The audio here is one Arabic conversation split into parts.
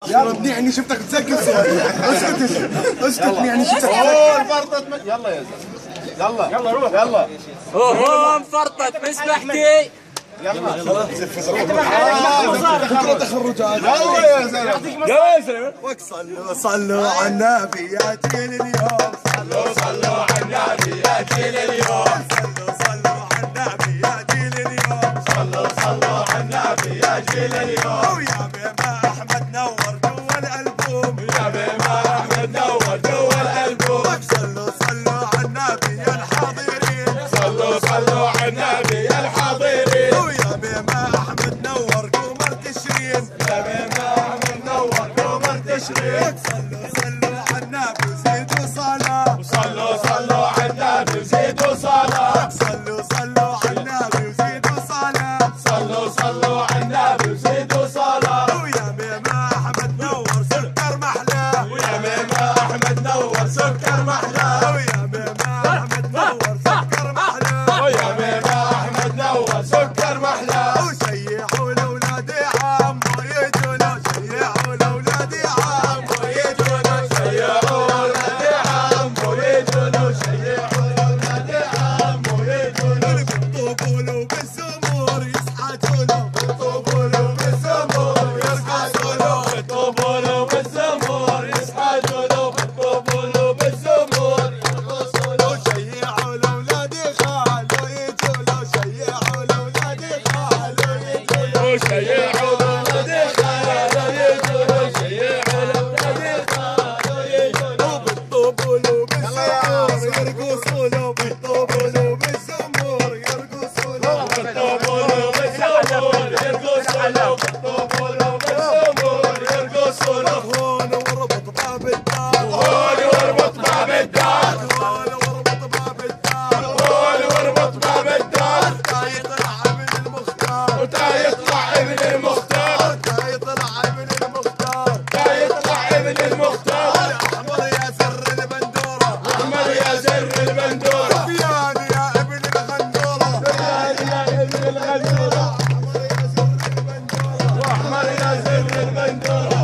يا يعني شفتك تسكت اسكت يعني شفتك فرطت يلا يا زلمه يلا روح يلا انفرطت مسبحتي يلا تخرجات يلا يا زلمه يا زلمه صلوا على النبي يا جيل اليوم صلوا على النبي يا جيل اليوم صلوا على النبي يا جيل اليوم صلوا على النبي يا جيل اليوم ويا بما احمد نور جوا الالبوم يا بما احمد نور جوا الالبوم صلوا على النبي يا الحاضرين صلوا على النبي يا الحاضرين ويا بما احمد نور قمر تشرين يا بما احمد نور قمر تشرين صلوا على النبي وزيدوا صلاة صلوا على النبي وزيدوا صلاة صلوا على النبي وزيدوا صلاة صلوا على النبي وزيدوا صلاة ويا بما احمد نور سكر محلاه ويا بما احمد نور سكر محلاه ويا بما احمد نور سكر محلاه ويا بما احمد نور سكر محلاه وشيعوا لاولادي عمو يجونا شيعوا لاولادي عمو يجونا شيعوا ولادي عمو يجونا شيعوا ولادي عمو يجونا بالطبول وبالزمور يسحجونا بالطبول وبالزمور يسحجونا بالطبول وبالزمور يسحجونا بالطبول وبالزمور يرقصونا شيعوا لاولادي خالو يجونا شيعوا لاولادي خالو يجونا وشيعوا ولادي خالو يجونا شيعوا ولادي خالو يجونا بالطبول وبالزمور يرقصونا بالطبول وبالزمور يرقصونا بالطبول وبالزمور يرقصونا بالطبول وبالزمور يرقصونا هون وربط باب الدار هون واربط باب الدار هون وربط باب الدار هون واربط باب الدار تا يطلع ابن المختار وتا يطلع ابن المختار تا يطلع ابن المختار تا يطلع ابن المختار احمر يا سر البندوره احمد يا زر البندوره فيان يا ابن الغندوره يا ابن الغندوره واحمر يا زر البندوره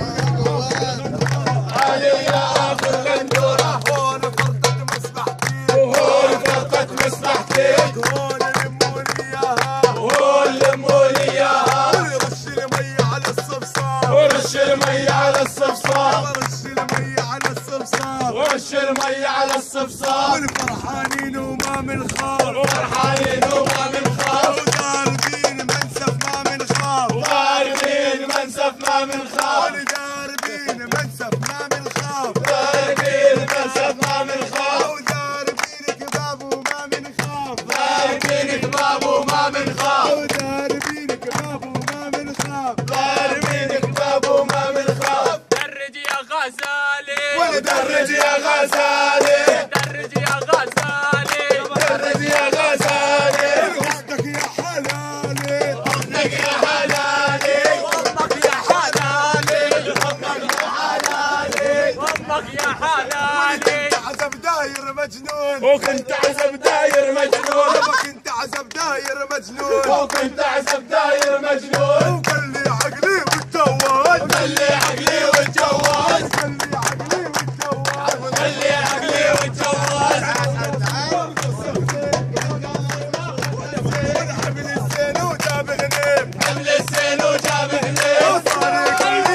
علي يا ابو الغندوره هون فرقة مسبحتي وهون فرقة مسبحتي هون لموني اياها وهون لموا لي اياها ورش المي على الصفصاف ورش المي على الصفصاف ورش المي على الصفصاف ورش المي على الصفصاف والفرحانين وما من خاف فرحانين وما من خاف وداربين منسف ما من خاف وغاربين منسف ما من خاف وداربين منسف ما من خاف غاربين منسف ما من خاف وداربين كباب وما من خاف غاربين كباب وما من خاف وداربين كباب وما من خاف غاربين كباب وما من خاف درج يا غزالي درج يا غزالي درج يا غزالي درج يا غزالي حسنك يا حلالي حضنك يا حلالي وامك يا حلالي حضنك يا حلالي وامك يا حلالي عزب داير مجنون وكنت عزب داير مجنون كنت عزب داير مجنون وكنت عزب داير مجنون وقال لي عقلي والجواز قال لي عقلي والجواز قال لي عقلي والجواز قال لي عقلي والجواز حمل الزين وجاب غنيم حمل الزين وجاب هنيم صار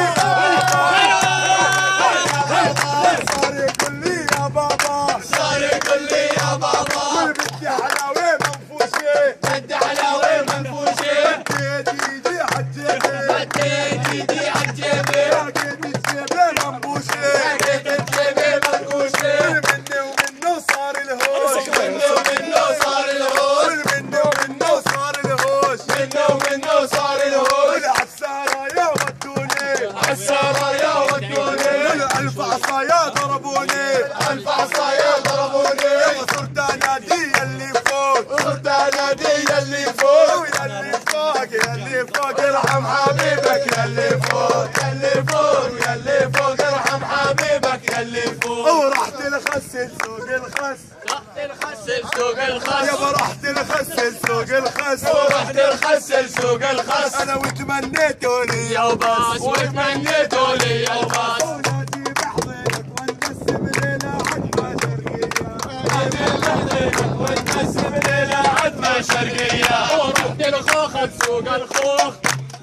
يقول لي يا بابا صار يقول لي يا بابا بدي حلاوه منفوشه بدي حلاوه منفوشه يجي عجيبي بدي جيدي عالجيبي لقيت الجيبه منبوشه لقيت الجيبه منكوشه مني ومنه صار الهوش منه ومنه صار الهوش مني ومنه صار الهوش منه ومنه صار الهوش والعسارايا ودوني عالسرايا ودوني الف عصايا ضربوني الف عصايا ضربوني صرت انادي اللي فوق صرت انادي يلي فوق ويلي فوق يلي فوق ارحم حبيبك يلي فوق يلي فوق يلي فوق ارحم حبيبك يلي فوق ورحت لخس سوق الخس الخس بسوق الخس يابا رحت لخس سوق الخس ورحت الخس لسوق الخس انا وتمنيتوني يا باس وتمنيتوا شرقية ورحت الخوخ بسوق الخوخ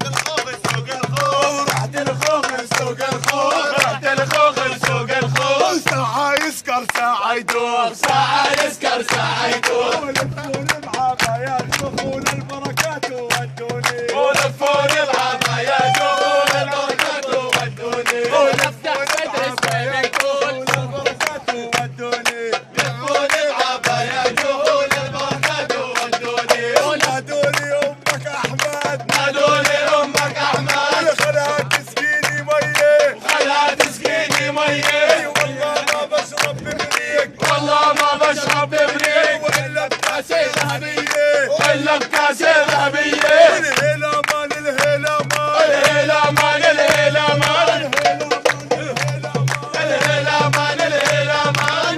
ورحت الخوخ لسوق الخوخ رحت الخوخ لسوق الخوخ ساعة يسكر ساعة يدور ساعة يسكر ساعة يدور ولفوني بعبايا دخول البركات ودوني ولفوني بعبايا دخول البركات ودوني ونفتح مدرس بين الكل البركات ودوني لفوني بعبايا دخول البركات ودوني ونادوني أمك أحمد نادوني أمك أحمد خلها تسقيني مية خلها تسقيني مية والله ما بشرب ببريق والله ما بشرب ببريق وإلا بكاسة ذهبية وإلا بكاسة ذهبية الهيلامان الهيلامان الهيلامان الهيلامان الهيلامان الهيلامان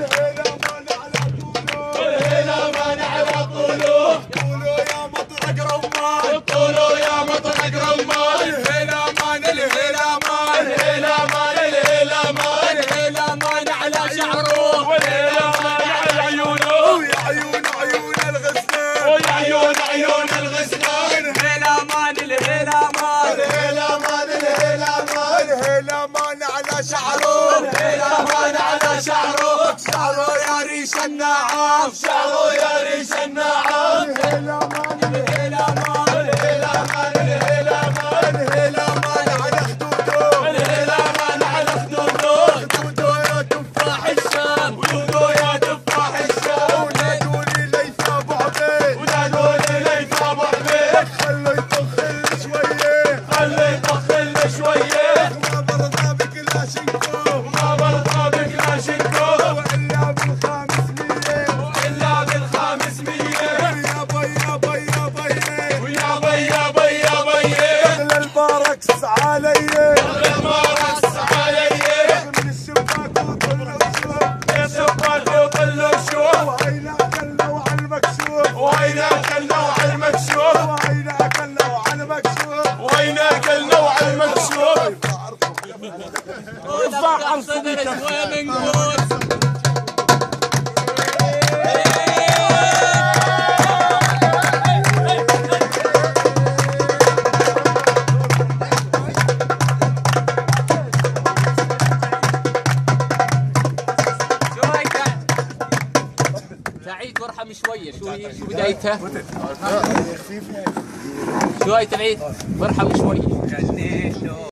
الهيلامان على طوله طولوا يا مطرق رمان طولوا يا مطرق رمان الهيلامان الهيلامان الهيلامان الهيلامان الهيلامان على شعره والهيلامان على عيونه ويا عيون عيون الغسلان ويا عيون عيون الغسلان الهيلامان الهيلامان الهيلامان الهيلامان الهيلامان على شعره الهيلامان على شعره شعره يا ريش النعام شعره يا ريش النعام الهيلامان الهيلامان الهيلامان الهيلامان الهيلامان على خدوده الهيلامان على خدوده خدوده يا تفاح الشام خدوده يا تفاح الشام ونادوني ليث ابو عبيد ونادوني ليث ابو عبيد خلوا يطخل شويه خلوا يطخل شويه ما برضى بكلاشينكو ما برضى بكلاشينكو والا بالخامسمية والا بالخامسمية يا بي يا بي يا بي ويا بي يا بي يا بي اغلى الباركس علي اغلى الباركس علي من الشباك وطل الشوف من الشباك وطل الشوف وهينا اكلنا وعلى المكشوف وهينا اكلنا وعلى المكشوف وهينا اكلنا وعلى المكشوف وهينا اكلنا وعلى المكشوف ونفتح صدر وين نقول تعيد وارحم شويه شو بدايتها؟ شو هاي تعيد وارحم شويه